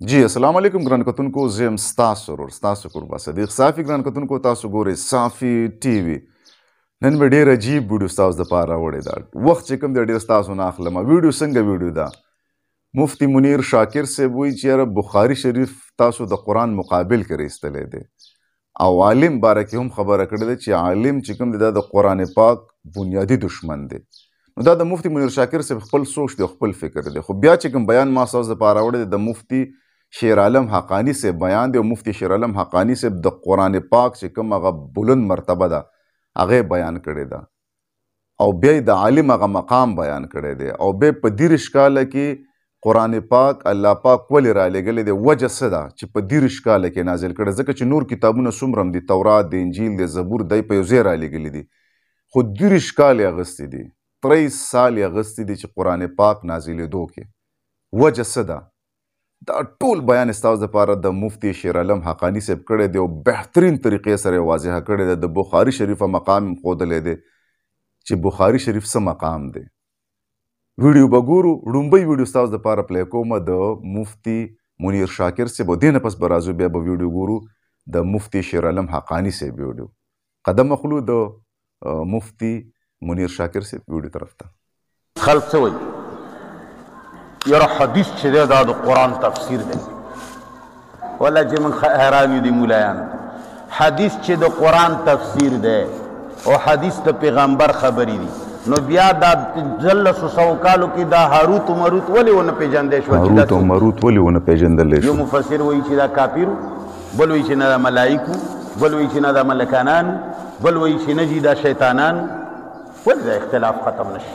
जी अस्सलाम वालेकुम ګران کتونکو زه یم ستاسو ورور ستاسو قربا صدیق صافي ګران کتونکو تاسو ګورئ صافي ټي وي نن به ډېر عجیب ویډیو ستاسو دپاره راوړې ده وخت چې کوم دی ډېر ستاسو نه اخلم ویډیو څنګه ویډیو ده مفتي منیر شاکر صاحب وایي چې یاره بخاري شریف تاسو د قرآن مقابل کې ایستلی دی او عالم باره کې هم خبره کړې ده چې عالم چې کوم دی دا د قرآن پاک بنیادي دشمن دی نو دا د مفتي منیر شاکر صاحب خپل سوچ دی خپل فکر دی خو بیا چې کوم بیان ما ستاسو دپاره راوړی دی د مفتي شیر عالم حقانی سے بیان دی او مفتی شیر عالم حقانی سے د قرآن پاک چې کوم هغه بلند مرتبه ده هغه بیان کړی ده او بیا د عالم هغه مقام بیان کړی دی او بیا په 30 کاله کې قرآن پاک الله پاک ولې را لېږلی دی وجه څه ده چې په 30 کاله کې نازل کړی ځکه چې نور کتابونه څومره هم دي تورات د انجیل د زبور دی په یو ځای را لېږلي دي خو 30 کال یې اخیستي دي 30 سال یې اخیستي دي چې قرآن پاک نازلېدو کې وجه څه ده دا ټول بیان ستاسو دپاره د مفتی شیر عالم حقانی صاحب کړی دی او بهترین طریقې سره یې واضحه کړی دی د بخاري شریفه مقام یې ښودلی دی چې بخاري شریف څه مقام دی ویډیو به ګورو ړومبی ویډیو ستاسو دپاره پلی کومه د مفتی منیر شاکر صاحب او دې نه پس به راځو بیا به ویډیو ګورو د مفتی شیر عالم حقانی صاحب ویډیو قدم اخلو د مفتی منیر شاکر صاحب ویډیو طرف ته خلق څه وایي یاره حدیث چې دی دا د قرآن تفسیر دی ولا چې موږ حیران یو دي مولایانو حدیث چې د قرآن تفسیر دی او حدیث د پیغمبر خبرې دي نو بیا دا 1300 کالو کې دا هاروت و ماروت ولې ونه پیژندی شول هاروت و ماروت ولې ونه پیژندلی یو مفسر وایي چې دا کافرو بل وایي چې نه دا ملایکو بل وایي چې نه دا ملکانانو بل وایي چې نه جي دا شیطانانو ولې دا اختلاف ختم نشي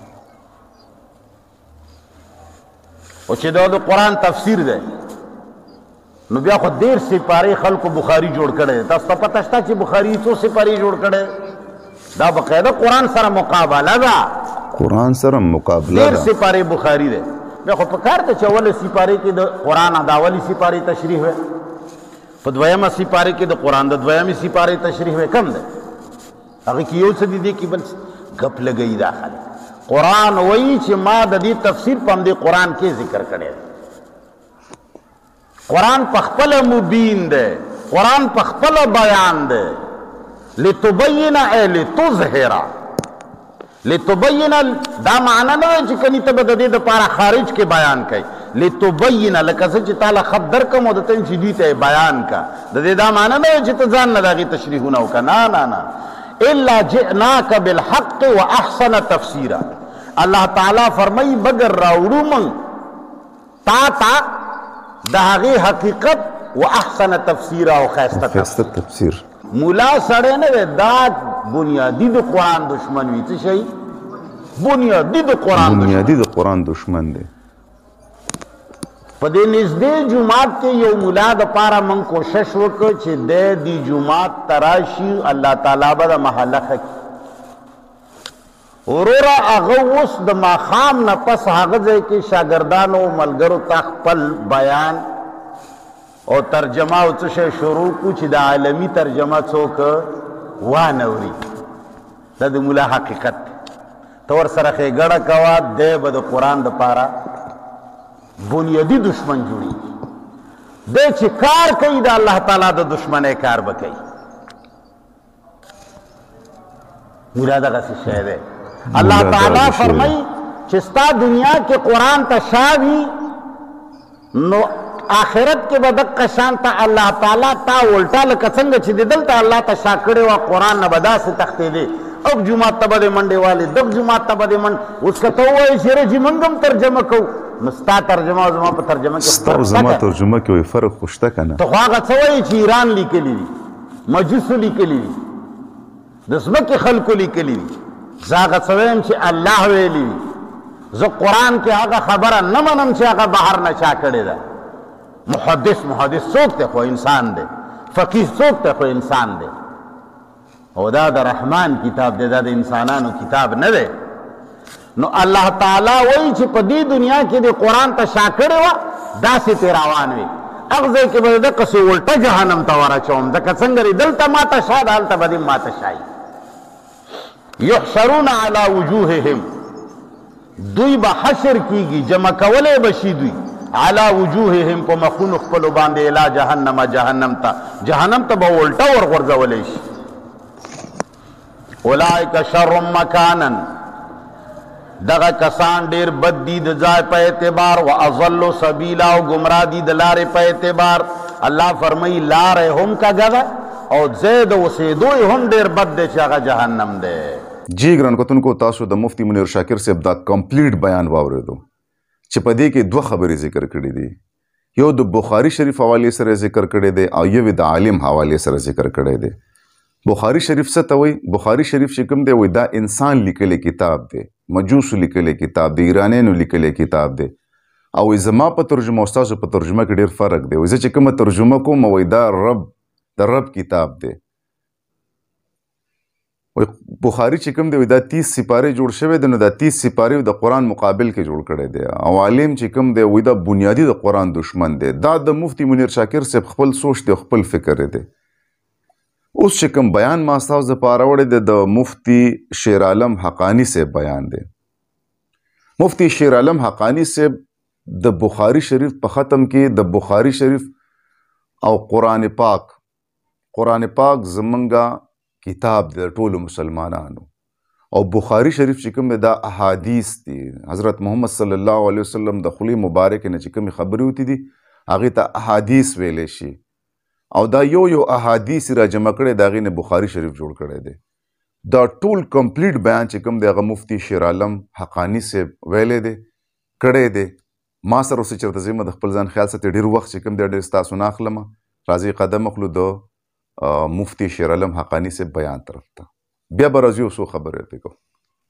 او چې دا د قرآن تفسیر دی نو بیا خو 1.5 سپارې خلکو بخاري جوړ کړی دی تاسو ته پته شته چې بخاري څو سپارې جوړ کړی دا باقاعده قرآن سره مقابله ده قرآن سره مقابله ده 1.5 سپارې بخاري دی بیا خو په کار ته چې اوله سپارې کې د قرآن د اولې سپارې تشریح وی په دویمه سپارې کې د قرآن د دویمې سپارې تشریح وی کم دی هغه کې یو څه دي کې بل ګپ لګوي دا خلک قرآن وی چې ما د دې تفسیر په همدې قرآن کې ذکر کړی قرآن په خپله مبین دی قرآن په خپله بیان دی لتبین ای لتظهر لتبین دا معنی نه وی چې کني ته به د دې دپاره خارج کې بیان کوي لتبین لکه څه چې تاله خط درکم او د ته چې دوی ته بیان کا د دې دا معنی نه وی چې ته ځان نه د هغې تشریحونه وکړه نه نه الا جئناک بالحق واحسن تفسیرا اللہ تعالیٰ فرمائی بگر راوڑو من تا دا غی حقیقت و احسن تفسیرا و خیستہ تفسیر مولا سڑے نے دا بنیادی دا قرآن دشمن وی تی شئی بنیادی دا قرآن دشمن دے پدے نزدے جماعت کے یو مولا دا پارا من کوشش وکر چھ دے دی جماعت تراشی اللہ تعالیٰ با دا محلہ کی ورورا اغوص د ماخام نه پس هغه ځای کې شاګردانو ملګرو ته خپل بیان او ترجمه او څه شروع کو چې د عالمي ترجمه څوک وانوري دا د مولا حقیقت تو ور سره ښېګړه کوه دی به د قرآن دپاره بنیادي دشمن جوړي دی چې کار کوي د الله تعالی د دشمنۍ کار به کوي مولا دغسې شی دی اللہ تعالیٰ فرمائی چستا دنیا کے قرآن تا شاوی نو آخرت کے بدق شانتا اللہ تعالیٰ تا الٹا لکسنگ چی دل تا اللہ تا شاکڑے و قرآن نبدا سے تختے دے اب جماعت تبا دے منڈے والے دب جماعت تبا دے منڈ اس کا تو وہ شیر جی منگم ترجمہ کو مستا ترجمہ و زمان پا ترجمہ کے ستا زمان ترجمہ کے وی فرق خوشتا کنا تو خواہ سوئی چی ایران لی کے لی مجوسو لی کے لی دسمک خلقو لی کے لی زاغت سویم چې الله ویلی زه قرآن کې هغه خبره نه منم چې هغه بهر نه چا کړې ده محدث څوک دی خو انسان دی فقیه څوک دی خو انسان دی او دا د رحمان کتاب دی دا د انسانانو کتاب نه دی نو الله تعالی وایي چې په دې دنیا کې د قرآن ته شا کړې وه داسې ترې روان وي هغه ځای کې به دقسې الټه جهنم ته ورچوم ځکه څنګه دلته ماته شا ده هلته به دې ماته شایي یحشرون علی وجوههم دوی به حشر کیږي جمع کولې بشي دوی علی وجوههم په مخونو خپلو باندې الی جهنم جهنم ته به الټه ورغورځولی شي. اولئک شر مکانا دغه کسان ډیر بد دي د ځای په اعتبار، و اضل سبیلا او گمراه دي د لارې په اعتبار. الله فرمایي لارې هم کږه ده او ځای د اوسېدو یې هم ډیر بد دی چې هغه جهنم دی. جی ګران کتونکو، تاسو د مفتی منیر شاکر صاحب دا کمپلیټ بیان واورېدو چې په دې کې دوه خبرې ذکر کړي دي. یو د بخاري شریف حوالې سره ذکر کړی دی او یو د عالم حوالې سره ذکر کړی دی. بخاري شریف څه ته وایي؟ بخاري شریف چې کوم دی وایي دا انسان لیکلی کتاب دی، مجوسو لیکلی کتاب دی، ایرانیانو لیکلی کتاب دی. او زما په ترجمه او ستاسو په ترجمه کې ډېر فرق دی. زه چې کومه ترجمه کوم وایي دا د رب کتاب دی. بخاري چې کوم دی وایي دا 30 سپارې جوړ شوی دی، نو دا 30 سپارې د قرآن مقابل کې جوړ کړی دی. او عالم چې کوم دی وایي دا بنیادي د قرآن دشمن دی. دا د مفتی منیر شاکر صاحب خپل سوچ دی، خپل فکر دی. اوس چې کوم بیان ما ستاسو دپاره راوړی دی د مفتی شیر عالم حقانی صاحب بیان دی. مفتی شیر عالم حقانی صاحب د بخاري شریف په ختم کې د بخاري شریف او قرآن پاک زمونږه کتاب دی د ټولو مسلمانانو. او بخاري شریف چې کوم دی دا احادیث دي، حضرت محمد صلی الله علیه وسلم د خولې مبارکې نه چې کومې خبرې وتې دي هغې ته احادیث ویلی شي. او دا یو احادیث را جمع کړی د هغې نه بخاري شریف جوړ کړی دی. دا ټول کمپلیټ بیان چې کوم دی هغه مفتی شیر عالم حقانی صاحب ویلی دی، کړی دی. ما سره اوس چېرته ځم د خپل ځان خیال ساتي، ډېر وخت چې کوم دی ډېر ستاسو نه اخلم. راځئ قدم اخلو د مفتی شیر عالم حقانی صاحب بیان طرف ته، بیا به راځو یو څو خبرې ورته کوو.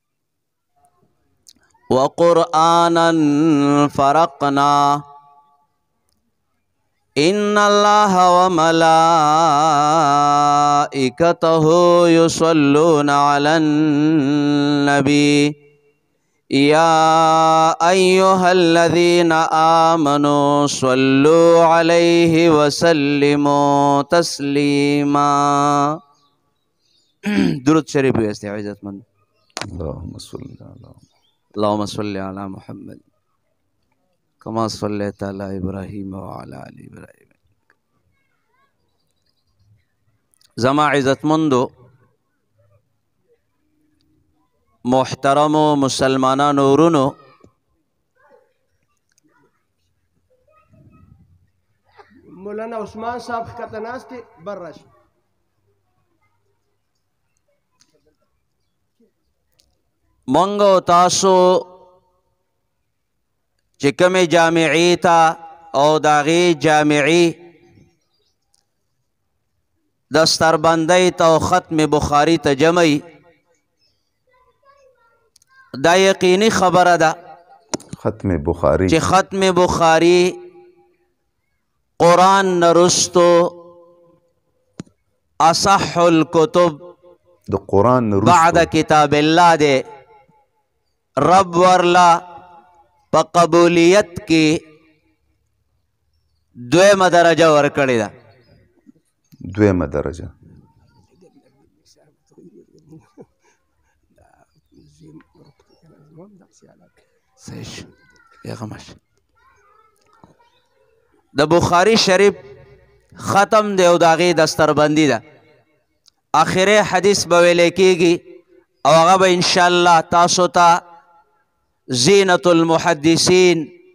وقرآنا فرقنا ان الله وملائكته يصلون على النبي يا ايها الذين آمنوا صلوا عليه وسلموا تسليما. درود شریف ویستے عزت مند. اللهم صل على محمد كما صليت على ابراهيم وعلى ال ابراهيم. زما عزت مندو محترم مسلمانانو ورونو، مولانا عثمان صاحب ښکته ناست دی، بر راشي. منگو تاسو چې کومې جامعې ته او د هغې جامعې دستربندۍ ته او ختم بخاري ته جمعي، دا یقیني خبره ده ختم بخاري چې ختم بخاري قرآن نرستو اصح الکتب د قرآن نرستو بعد کتاب الله دی. رب ورلا په قبولیت کې دویمه درجه ورکړې ده. دویمه درجه د بخاري شریف ختم دی او د هغې دستربندي ده. آخري حدیث به ویلی کېږي او هغه به انشاءالله تاسو ته زینت المحدثین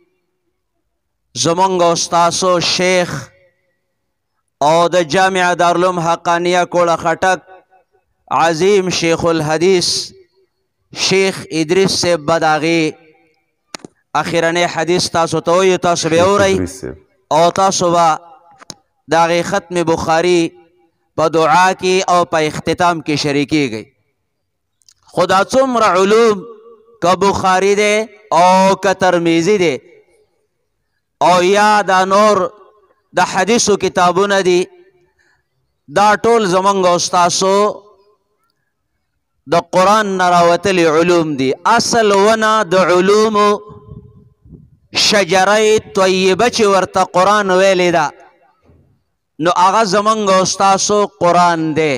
زمونږ استاسو شیخ او د جامعه دارالعلوم حقانیه کوړه خټک عظیم شیخ الحدیث شیخ ادریس صاحب به د هغې اخرنی حدیث تاسو ته وایو، تاسو به اورئ او تاسو به د هغې ختم بخاري په دعا کې او په اختتام کې شریکیږئ. خو دا څومره علوم که بخاري دی او که ترمیزي دی او یا دا نور د حدیثو کتابونه دي، دا ټول زمونږ استاسو د قرآن نه راوتلي علوم دي. اصل ونه د علومو شجره طیبه چې ورته قرآن ویلې ده، نو هغه زمونږ استاسو قرآن دی.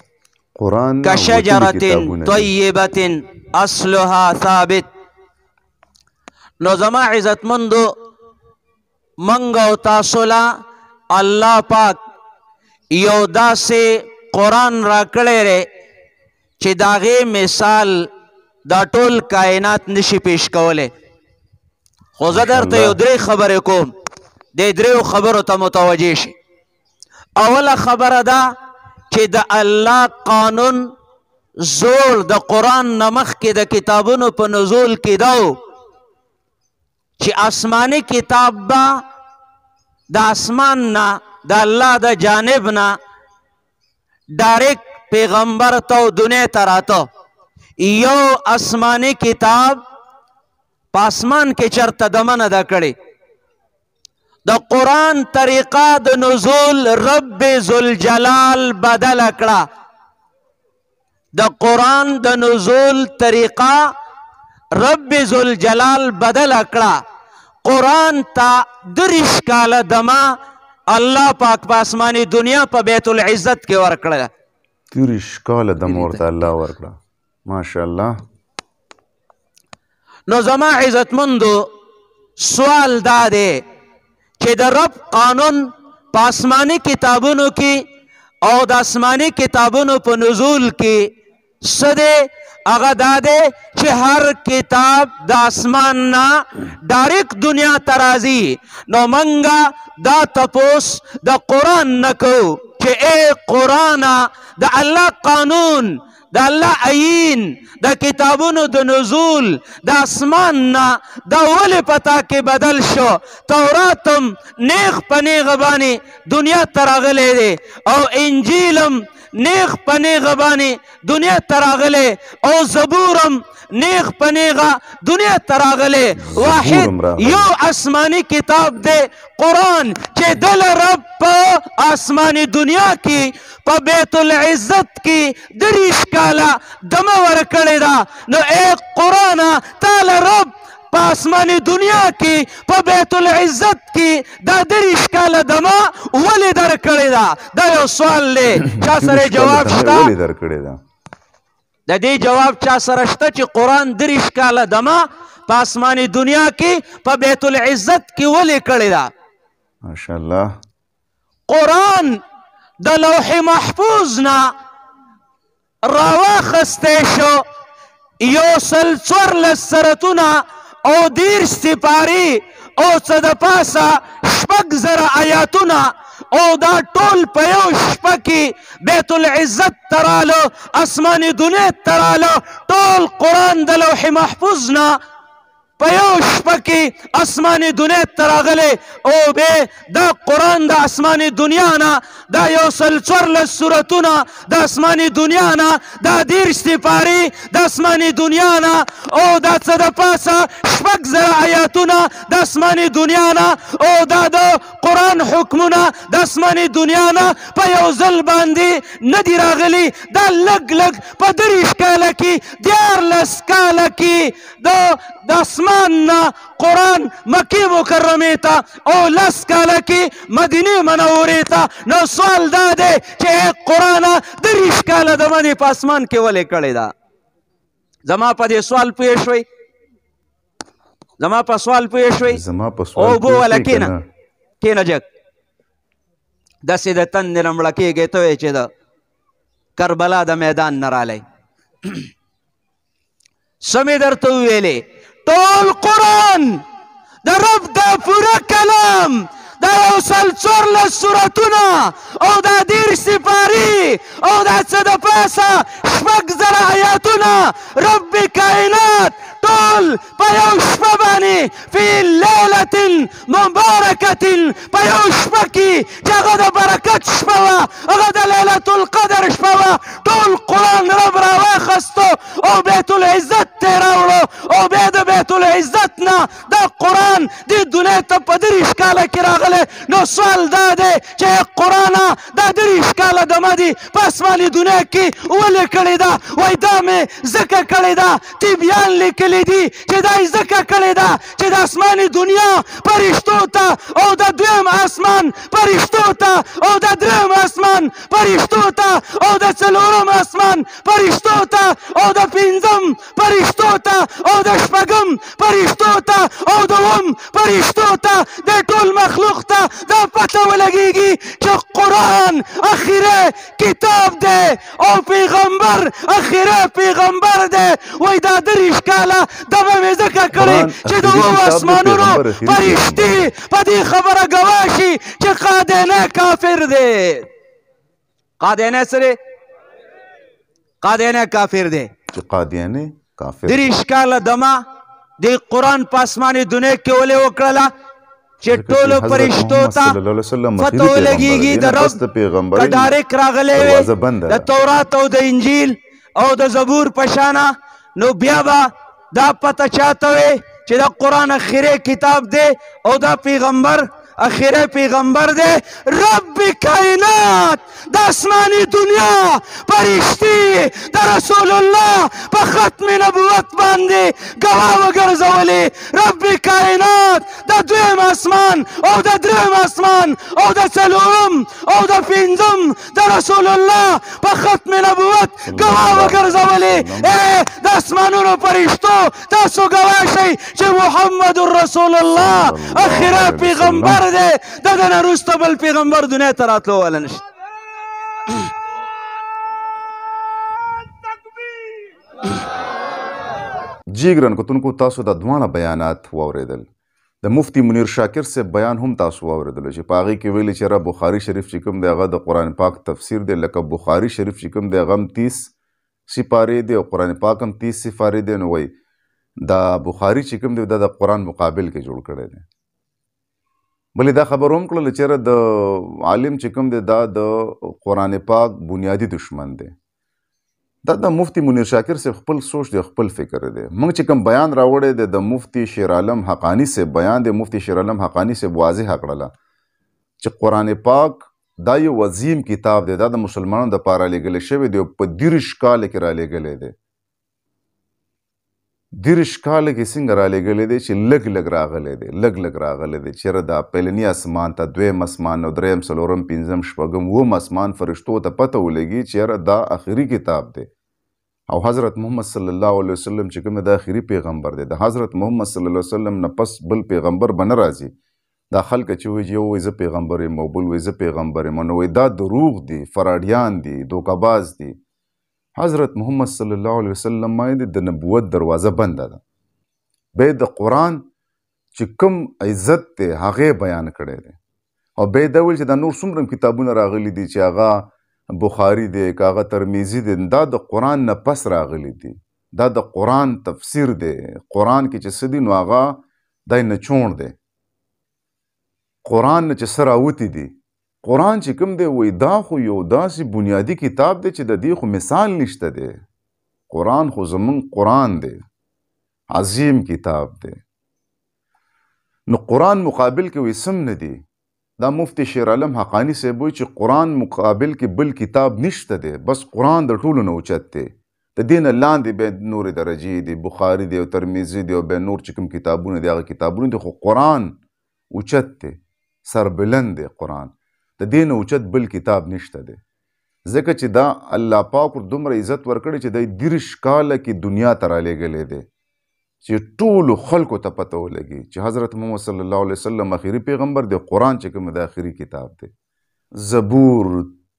کشجرة طیبة اصلها ثابت. نو زما عزت مندو منګ او تاسو له الله پاک یو داسې قرآن راکړی دی چې د هغې مثال دا ټول کائنات نشي پیش کولی. خو زه درته یو درې خبرې کوم، دې دریو خبرو ته متوجه شي. اوله خبره ده چې د الله قانون زور د قرآن نه مخکې د کتابونو په نزول کې دا و چې آسماني کتاب به د اسمان نه د الله د جانب نه ډایرکټ پیغمبر ته او دنیا ته راته. یو آسماني کتاب په اسمان کې چرته دمه نه ده کړې. د قرآن طریقه د نزول رب ذوالجلال بدله کړه. د قرآن د نزول طریقه رب ذوالجلال بدله کړه. قرآن ته 30 کاله دمه الله پاک په آسماني دنیا په بیت العزت کې ورکړه. 30 کاله دمه ورته الله ورکړه. ماشاءالله. نو زما عزتمندو سوال دا دی چې د رب قانون په آسماني کتابونو کې او د آسماني کتابونو په نزول کې څه دی؟ هغه دا دی چې هر کتاب د اسمان نه ډایرکټ دنیا ته راځي. نو منګه دا تپوس د قرآن نه کوو چې ای قرآنه د الله قانون د الله عین د کتابونو د نزول د اسمان نه دا ولې پتا کې بدل شو؟ توراتم نیغ په نیغه باندې دنیا ته راغلی دی او انجیلم نیغ په نیغه باندې دنیا ته راغلی او زبورم نیغ په نیغه دنیا ته راغلی. واحد یو آسماني کتاب دی قرآن چې دل رب په آسماني دنیا کې په بیت العزت کې 30 کاله دمه ورکړې ده. نو ای قرآنه تاله رب په آسماني دنیا کې په بیت العزت کې دا 30 کاله دمه ولې درکړې ده؟ دا یو سوال دی. چا سره جواب شته؟ د دې جواب چا سره شته چې قرآن 30 کاله دمه په آسماني دنیا کې په بیت العزت کې ولې کړې ده؟ ماشاءالله. قرآن د لوح محفوظ نه راواخستی شو. 114 سورتونه او 10 سپارې او څه د پاسه 6,000 آیاتونه او دا ټول په یو شپه کې بیت العزت ته راله، اسماني دنیا ته راله. ټول قرآن د لوح محفوظ نه په یو شپه کې اسماني دنیا ته راغلی او بیا دا قرآن د اسماني دنیا نه دا 114 سورتونه د اسماني دنیا نه دا 10 سپارې د اسماني دنیا نه او دا څه د پاسه 6,000 آیاتونه د اسماني دنیا نه او دا د قرآن حکمونه د اسماني دنیا نه په یو ځل باندې نه دي راغلي. دا لږ لږ په 30 کاله کې 14 کاله کې د اسمان نه قرآن مکې مکرمې ته او 10 کاله کې مدینې منورې ته. نو سوال دا دی چې قرآنه 30 کاله دمه دې په اسمان کې ولې کړې ده؟ زما په دې سوال پوه شوئ؟ زما په سوال پوه شوئ؟ اوبو وله کښېنه کښېنه جګ. داسې د تندې نه مړه کېږې ته وایې چې د کربلا د میدان نه رالی. څه مې درته وویلې؟ ټول قرآن د رب دا پوره کلام دا 114 سورتونه او دا 10 سپارې او دا څه د پاسه 6,000 آیاتونه رب کائنات ټول په یو شپه باندې فی لیلة مبارکة په یو شپه کې چې هغه د برکت شپه وه، هغه د لیلة القدر شپه وه. ټول قرآن رب راواخستو او بیت العزت ته راوړو او بیا د بیت العزت نه دا قرآن دې دنیا ته په 30 کاله کې راغلی. نو سوال دا دی چې قرآنه دا 30 کاله دمه دي په اسماني دنیا کې ولې کړې ده؟ وایي دا مې ځکه کړې ده. طبیان لیکلي ویلي دي چې دا یې ځکه کړې ده چې د آسماني دنیا فرشتو ته او د دویم آسمان فرشتو ته او د دریم آسمان فرشتو ته او د څلورم آسمان فرشتو ته او د پنځم فرشتو ته او د شپږم فرشتو ته او د اووم فرشتو ته د ټول مخلوق ته دا پته ولګېږي چې قرآن اخیری کتاب دی او پیغمبر اخیری پیغمبر دی. وایي دا 30 کاله دغه مې ځکه کړې چې د اوو آسمانونو فرشتې په دې خبره ګواه شي چې قادینه کافر دی. قادینه څه دی؟ قادینه کافر دی. چې قادیانې کافر 30 کاله دمه د قرآن په آسماني دنیا کې ولې وکړله چې ټولو فرشتو ته پته ولګېږي د رب که ډایرکټ راغلی وي د تورات او د انجیل او د زبور په شانه، نو بیا به دا پته چاته وي چې دا قرآن اخیری کتاب دی او دا پیغمبر اخیری پیغمبر دی. رب کائنات د آسماني دنیا فرشتې د رسول الله په ختم نبوت باندې ګواه وګرځولې. رب کائنات د دویم آسمان او د دریم آسمان او د څلورم او د پنځم د رسول الله په ختم نبوت ګواه وګرځولې. د آسمانونو فرشتو تاسو ګواه شئ چې محمد رسول الله اخیری پیغمبر دی. د ده نه وروسته بل پیغمبر دنیا ته راتلو والا نشته. جی ګران کتونکو، تاسو دا دواړه بیانات واورېدل. د مفتی منیر شاکر صاحب بیان هم تاسو واورېدلو چې په هغې کې ویلي چې را بخاري شریف چې کوم دی هغه د قرآن پاک تفسیر دی، لکه بخاري شریف چې کوم دی هغه هم 30 سپارې دی او قرآن پاک هم 30 سپارې دی. نو وایي دا بخاري چې کوم دی دا د قرآن مقابل کې جوړ کړی دی. بلې دا خبر هم کړله چې د عالم چې کوم دی دا د قرآن پاک بنیادي دشمن دی. دا د مفتی منیر شاکر صاحب خپل سوچ دی، خپل فکر دی. موږ چې کوم بیان راوړی دی د مفتی شیر عالم حقانی صاحب بیان دی، مفتی شیر عالم حقانی صاحب واضح کړله چې قرآن پاک دا یو عظیم کتاب دی، دا د مسلمانانو دپاره رالیږلی شوی دی او په 30 کاله کې رالیږلی دی. 30 کاله کې څنګه رالیږلی دی چې لږ لږ راغلی دی، لږ لږ راغلی دی. چېرې دا پیلني اسمان ته، دویم اسمان او دریم، څلورم، پنځم، شپږم، اووم اسمان فرشتو ته پته ولګي چې یاره دا آخري کتاب دی او حضرت محمد صلی الله علیه وسلم چې کوم دا آخري پیغمبر دی. د حضرت محمد صلی الله علیه وسلم نه پس بل پیغمبر به نه راځي. دا خلک چې وایي یو وایي زه پیغمبر یم او بل وایي زه پیغمبر یم، نو وایي دا دروغ دي، فراډیان دي، دوکهباز دي. حضرت محمد صلی الله علیه وسلم باندې د نبوت دروازه بنده ده. به د قرآن چې کوم عزت دی هغې بیان کړی دی او به دا ویل چې دا نور څومره کتابونه راغلي دي چې هغه بخاري دی که هغه ترمیزي دی، دا د قرآن نه پس راغلي دي. دا د قرآن تفسیر دی. قرآن کې چې څه دي نو هغه دی نچوڼ دی. قرآن نه چې څه راوتي دي، قرآن چې کوم دی وایي دا خو یو داسې بنیادي کتاب دی چې د دې خو مثال نشته دی. قرآن خو زمونږ قرآن دی، عظیم کتاب دی. نو قرآن مقابل کې وایي سم نه دی. دا مفتی شیر عالم حقانی صاحب وایي چې قرآن مقابل کې بل کتاب نشته دی، بس قرآن د ټولو نه اوچت دی. د دې نه لاندې بیا نورې درجې دي، بخاري دی او ترمیزي دی او بیا نور چې کوم کتابونه دي هغه کتابونه دي، خو قرآن اوچت دی، سربلند دی. قرآن د دې نه اوچت بل کتاب نشته دی. ځکه چې دا الله پاک دومره عزت ورکړی چې دی 30 کاله کې دنیا ته رالیږلی دی چې ټولو خلکو ته پته ولګي چې حضرت محمد صلی الله علیه وسلم آخري پیغمبر دی. قرآن چې کوم د آخري کتاب دی. زبور،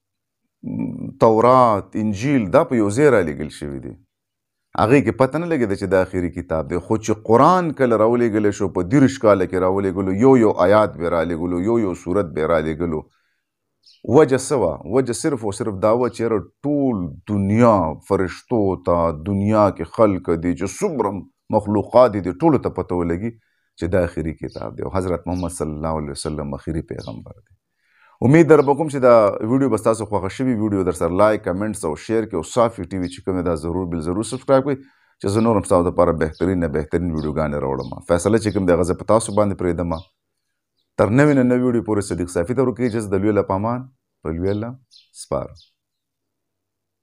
تورات، انجیل دا په یو ځای رالیږل شوي دي. هغې کې پته نه لګېده چې د آخري کتاب دی. خو چې قرآن کله راولېږلی شو په 30 کاله کې راولېږلو، یو آیات به رالیږلو، یو صورت به رالیږلو. وجه څه وه؟ وجه صرف او صرف دا وه چې یاره ټول دنیا فرشتو ته، دنیا کې خلک دي چې څومره مخلوقات دي، ټولو ته پته ولګي چې دا آخري کتاب دی او حضرت محمد صلی الله علیه وسلم آخري پیغمبر دی. امید در به کوم چې دا ویډیو به ستاسو خوښه شوي ویډیو در سره لایک، کمنټس او شیر کړئ او صافي ټي وي چې کوم دا ضرور بالضرور سبسکرایب کړئ چې زه نور هم ستاسو دپاره بهترین نه بهترین ویډیوګانې راوړم. فیصله چې کوم دی هغه زه په تاسو باندې پرېږدم. تر نوې نه نوې ویډیو پورې صدیق صافي ته ورکوي اجازه. د لوی الله په امان، په لوی الله سپارم.